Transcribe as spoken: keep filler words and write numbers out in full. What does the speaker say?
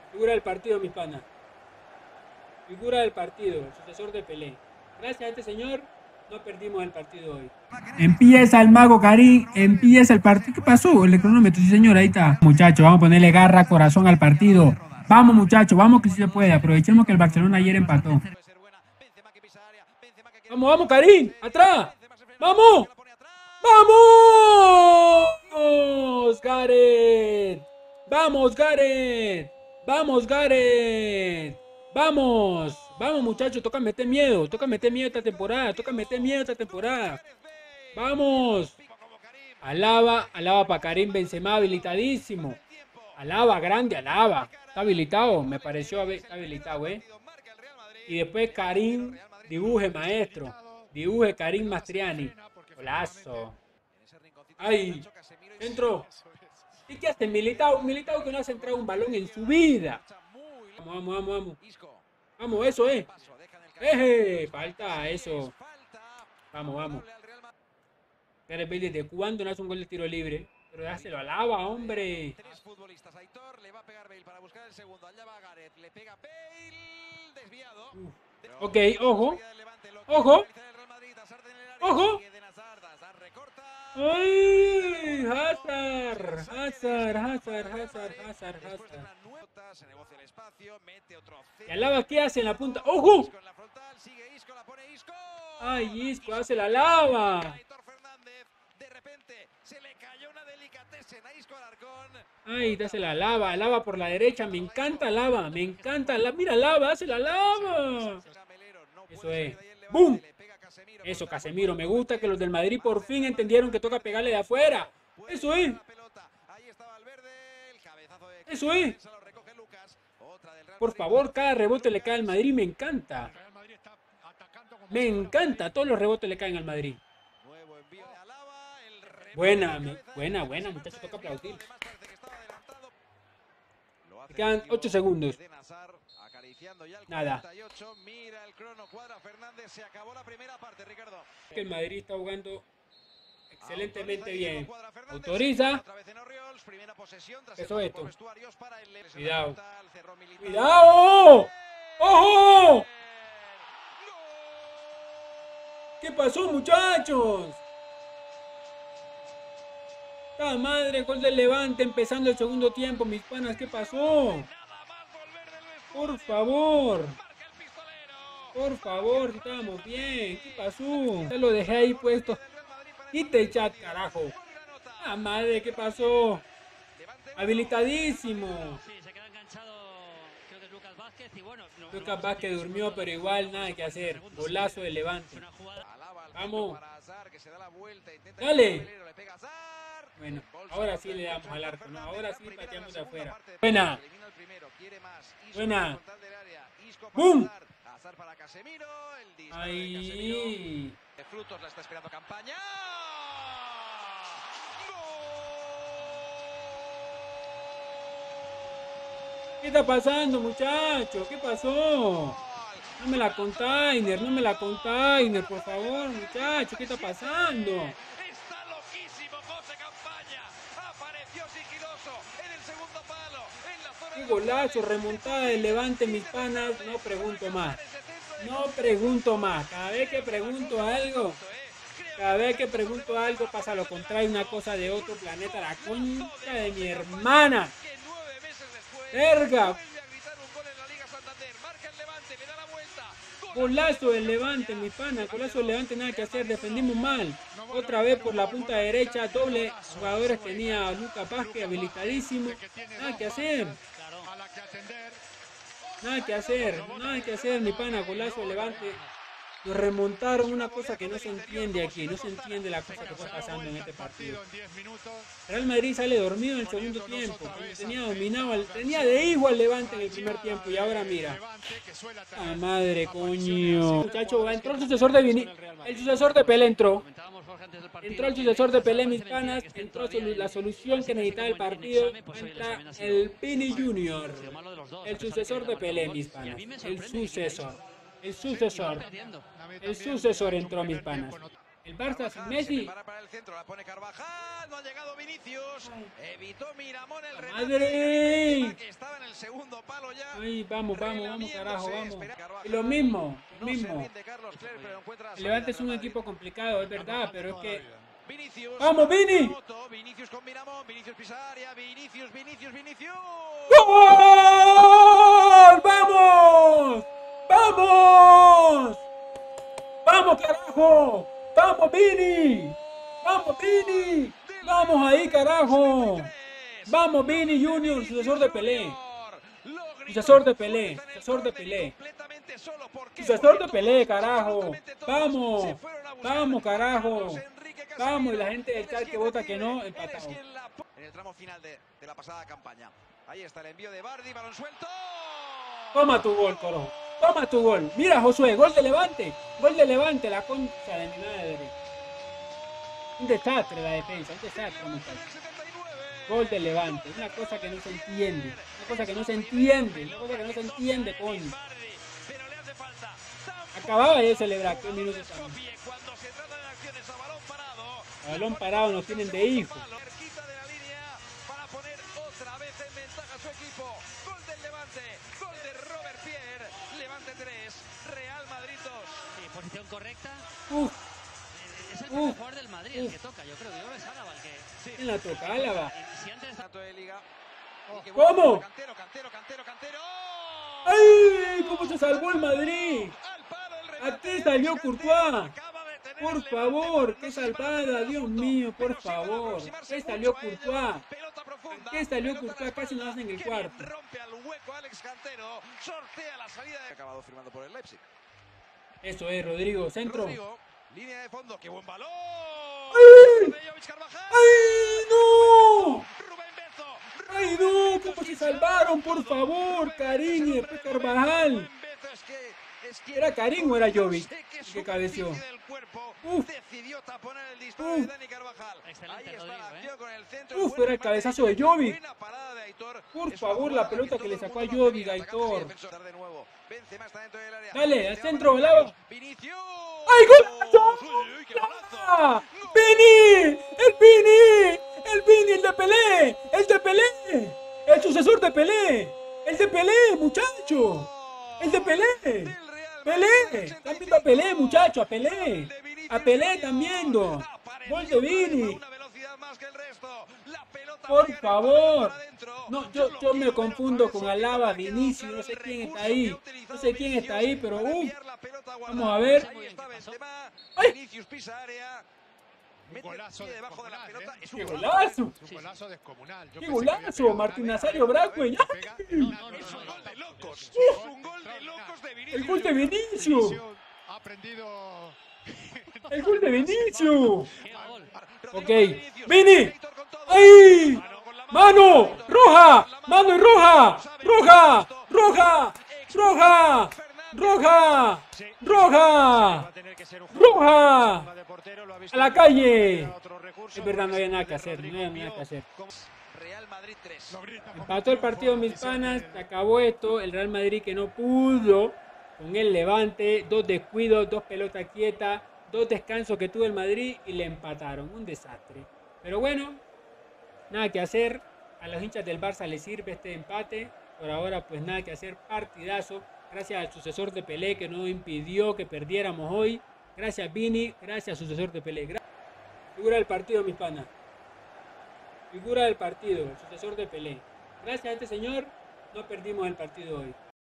Figura del partido, mis panas. Figura del partido, el sucesor de Pelé. Gracias a este señor, no perdimos el partido hoy. Empieza el mago Karim, empieza el partido. ¿Qué pasó? El cronómetro, sí señor, ahí está. Muchachos, vamos a ponerle garra, corazón al partido. Vamos muchachos, vamos que sí se puede. Aprovechemos que el Barcelona ayer empató. Vamos, vamos Karim, atrás. Vamos. ¡Vamos! Gareth. Vamos, Gareth. Vamos, Gareth. Vamos. Vamos, muchachos. Toca meter miedo. Toca meter miedo esta temporada. Toca meter miedo esta temporada. Vamos. Alaba. Alaba para Karim Benzema. Habilitadísimo. Alaba, grande. Alaba. Está habilitado. Me pareció está habilitado, ¿eh? Y después Karim. Dibuje, maestro. Dibuje Karim Mastriani. Golazo. Ay, entró. ¿Y qué hace Militao? Militao que no ha centrado un balón en su vida. Vamos, vamos, vamos, vamos. Vamos, eso es. Eh. Falta eso. Vamos, vamos. Gareth Bale, ¿desde cuándo no hace un gol de tiro libre? Pero dáselo a Alaba, hombre. Tres futbolistas. Aitor le va a pegar Bale para buscar el segundo. Allá va Gareth. Le pega Bale. Desviado. Uf. Ok, ojo. Ojo. Ojo. ¡Ay! Hazard, Hazard, Hazard, Hazard, Hazard, Hazard. Y Alaba, ¿qué hace en la punta? ¡Ojo! ¡Ay, Isco, hace la lava! ¡Ay, te hace la lava! Lava por la derecha, me encanta lava, me encanta la. ¡Mira, lava, hace la lava! Eso es. ¡Bum! Eso, Casemiro. Me gusta que los del Madrid por fin entendieron que toca pegarle de afuera. Eso es. Eso es. Por favor, cada rebote le cae al Madrid. Me encanta. Me encanta. Todos los rebotes le caen al Madrid. Buena, buena, buena. Muchachos, toca aplaudir. Me quedan ocho segundos. Nada. Mira el crono, cuadra Fernández, se acabó la primera parte, Ricardo. El Madrid está jugando excelentemente bien. Autoriza. Eso es esto. Cuidado. Cuidado. ¡Ojo! ¿Qué pasó, muchachos? ¡Ta madre! Gol del Levante empezando el segundo tiempo, mis panas. ¿Qué pasó? Por favor. Por favor, estábamos bien. ¿Qué pasó? Ya lo dejé ahí puesto. Quita el chat, carajo. ¡Ah, madre! ¿Qué pasó? Habilitadísimo. Sí, se queda enganchado, creo que es Lucas Vázquez. Y bueno, no, Lucas no, Vázquez durmió, pero igual nada que hacer. Golazo de Levante. Vamos. Dale. Bueno, ahora sí le damos al arco, ¿no? Ahora sí pateamos de afuera. Buena. Buena. ¡Bum! Ahí. Frutos la está esperando campaña. ¿Qué está pasando, muchachos? ¿Qué pasó? No me la container, no me la container, por favor, muchachos. ¿Qué está pasando? Está loquísimo José Campaña. Apareció sigiloso en el segundo palo. En la zona Qué golazo, remontada del Levante, mis panas. No pregunto más. No pregunto más. Cada vez que pregunto algo, cada vez que pregunto algo pasa lo contrario, una cosa de otro planeta, la concha de mi hermana. Verga. Golazo del Levante, mi pana. Golazo del Levante, nada que hacer. Defendimos mal. Otra vez por la punta derecha. Doble jugadores tenía Lucas Vázquez habilitadísimo. Nada que hacer. Nada que hacer. Nada que hacer, mi pana. Golazo del Levante. Nos remontaron, una cosa que no se entiende aquí. No se entiende la cosa que está pasando en este partido. Real Madrid sale dormido en el segundo tiempo. Tenía dominado, al, tenía de hijo al Levante en el primer tiempo. Y ahora mira. ¡Ah, madre, coño! Muchacho, entró el sucesor de Vini. El sucesor de Pelé entró. Entró el sucesor de Pelé, mis panas. Entró la solución que necesitaba el partido. Entra el Vini Junior. El sucesor de Pelé, mis panas. El sucesor. El sucesor. El sucesor entró, mis panas. El Barça sin Messi. Para el centro, la pone Carvajal, no ha llegado Vinicius. Evitó Miramón el ¡Madre! que estaba en el segundo palo. palo ya. Ay, vamos, vamos, vamos, carajo, relamiéndose, vamos. espera. Y lo mismo, lo No se mismo. rinde Carlos Cler, pero encuentra la El Levante salida es un del equipo Madrid. complicado, es verdad, pero es que... Vinicius. ¡Vamos, Vini! Moto, Vinicius con Miramón, Vinicius pisa área, Vinicius, Vinicius, Vinicius. ¡Gol! ¡Vamos! ¡Vamos! ¡Vamos, carajo! ¡Vamos, Vini! ¡Vamos, Vini! ¡Vamos ahí, carajo! ¡Vamos, Vini Junior, sucesor de Pelé! Sucesor de Pelé, sucesor de Pelé. Sucesor de Pelé, carajo. Vamos, vamos, carajo. Vamos, y la gente del chat que vota que no, empatado. En el tramo final de, de la pasada campaña. Ahí está el envío de Bardi, balón suelto. Toma tu gol, coro. Toma tu gol. Mira, Josué, gol de Levante. Gol de Levante, la concha de mi madre. Un desastre la defensa, un desastre, muchachos. Gol de Levante, una cosa que no se entiende. Una cosa que no se entiende. Una cosa que no se entiende, coño. Acababa de celebrar, ¿qué minutos estamos? A balón parado nos tienen de hijo. Cerquita de la línea para poner otra vez en ventaja a su equipo. Gol del Levante, gol de Robert Pierre. Levante tres, Real Madrid dos. Sí, posición correcta. Uf, Es el Uf. primer jugador del Madrid el Uf. que toca, yo creo. Yo creo que es Álava el que... ¿quién la toca? Álava. Y si antes... Tanto de liga. Y que ¿Cómo? vuelve Cantero, Cantero, Cantero, Cantero. ¡Ay! ¿Cómo se salvó el Madrid? Al palo el remate Aquí de salió Alex Courtois. Cantero. Acaba de tener Por el Levante favor, para qué no separarse salvada, del Dios punto, mío, por pero sí para favor. aproximarse ¿Qué salió mucho a ello. Courtois? Pelota profunda, ¿Qué salió pelota a la Courtois? Casi espalda. nos hacen el Qué cuarto. bien rompe al hueco Alex Cantero. Sortea la salida de... Acabado firmando por el Leipzig. Eso es, Rodrigo, centro. Rodrigo, línea de fondo, qué buen balón. ¡Ay! De Jovic Carvajal. ¡Ay, no! Rubén Bezo. ¡Ay, no! ¿Cómo se salvaron? Por favor, Karim y después Carvajal. Rubén Bezo es que, es que ¿Era Karim o era yo Jovic sé que el su que cabeció? superficie del cuerpo Uf. decidió taponar el disparo Uf. de Dani Carvajal. Excelente, Ahí está Rodrigo, la acción ¿eh? con el centro. Uf, buen era el remate cabezazo de Aitor, Jovic. buena parada de Aitor. Por Es una favor, la jugada pelota que todo le el sacó a mundo la Jovic, pedía, atacando Aitor. y defensor de nuevo. Benzema está dentro del área. Dale, al Benzema centro, para Lava. Vinicius. ¡Ay, golazo! Uy, uy, qué golazo. ¡Ah! ¡Vini! ¡El Vini! ¡El Vini, el de Pelé! ¡El de Pelé! ¡El sucesor de Pelé! ¡El de Pelé, muchacho! ¡El de Pelé! Del Real ¡Pelé! Madrid, Están viendo a Pelé, muchacho, a Pelé. Gol de Vinicius A Pelé Junior. están viendo. Apareció Gol de otra vez a Vini. una velocidad más que el resto. La pelota Por pega en el favor. para adentro. No, yo, lo yo me quiero ver confundo otra con vez, Alaba, ha quedado Vinicius, claro no sé el quién está recurso ahí. que ha utilizado No sé quién está ahí, Vinicius pero para uff. enviar la pelota guardada. Vamos a ver. Ahí está Benzema. ¡Ay! Vinicius pisa área. Mete el golazo pie debajo de la descomunal, pelota. ¿eh? Es un ¡Qué golazo. golazo! Es un golazo descomunal. Yo ¡Qué pensé que había golazo! pegado Martín una vez, Nazario pero Bracue. pega en No, una no, no, Es un velocidad. gol de locos. Es Es un gol de locos de Vinicius. El gol de Junior. Vinicius. Vinicius ha aprendido. El gol de Vinicius. ¡Qué gol! Rodrigo Ok. Vinicius. Vini. Aitor con todo. ¡Ay! Mano con la ¡Mano! Aitor ¡Roja! con la ¡Mano y roja! No sabe ¡Roja! esto. ¡Roja! ¡Roja! ¡Roja! ¡Roja! ¡Roja! ¡A la calle! Es verdad, no había nada que hacer, no había nada que hacer. Real Madrid tres. Empató el partido, mis panas, se acabó esto. El Real Madrid que no pudo con el Levante, dos descuidos, dos pelotas quietas, dos descansos que tuvo el Madrid y le empataron. Un desastre. Pero bueno, nada que hacer. A los hinchas del Barça les sirve este empate. Por ahora, pues nada que hacer. Partidazo. Gracias al sucesor de Pelé que no impidió que perdiéramos hoy. Gracias, Vini. Gracias, sucesor de Pelé. Gra- Figura del partido, mis panas. Figura del partido, el sucesor de Pelé. Gracias a este señor, no perdimos el partido hoy.